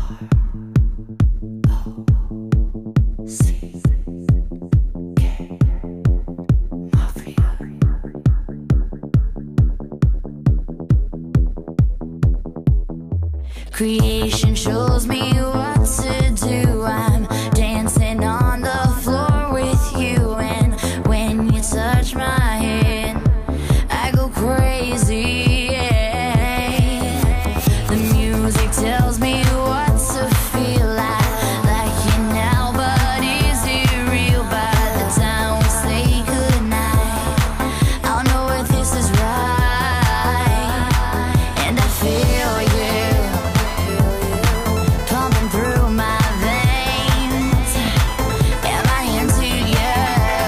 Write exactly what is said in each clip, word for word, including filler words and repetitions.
Creation shows me what to do. I'm dancing on the floor with you, and when you touch my hand, I go crazy. Yeah. The music tells me what to feel like, like you now, but is it real? By the time we say goodnight, I'll know if this is right, and I feel you through my veins. Am I into you,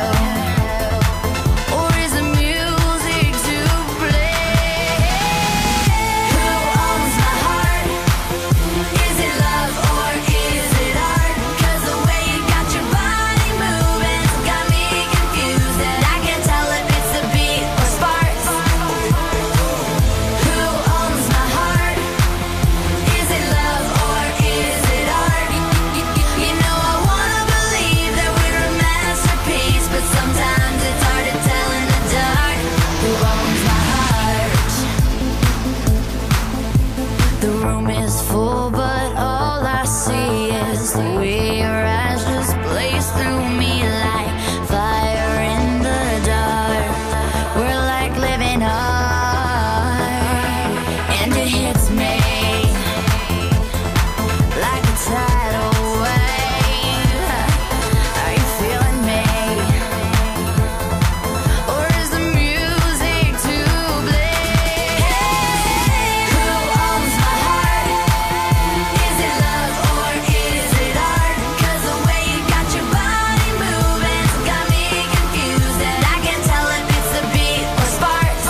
or is the music to blame? Who owns my heart? Is it love or is it art? 'Cause the way you got your body moving got me confused, and I can't tell if it's a beat or sparks. Who owns my heart? Is it love or is it art? You know I wanna believe that we're a masterpiece, but sometimes it's hard to tell in the dark. Who owns my heart? The room is full, but all I see is the way your eyes just blaze through me like fire in the dark. We're like living art, and it hits me like a tidal wave. Are you feeling me, or is the music to blame? Who owns my heart? Is it love or is it art? 'Cause the way you got your body moving got me confused, and I can't tell if it's a beat or sparks.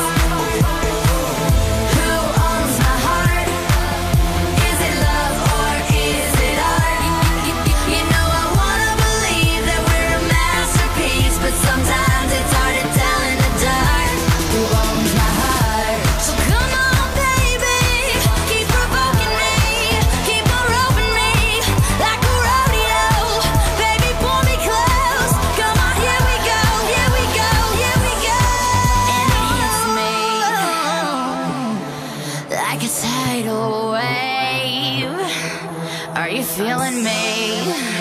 Who owns my heart? Is it love or is it art? You know I wanna believe that we're a masterpiece, but sometimes it's hard to tell in the dark. Who owns my heart? So come on, baby, keep provoking me, keep on roping me like a rodeo. Baby, pull me close. Come on, here we go, here we go, here we go. And it hits me like a tidal wave. Are you feeling me?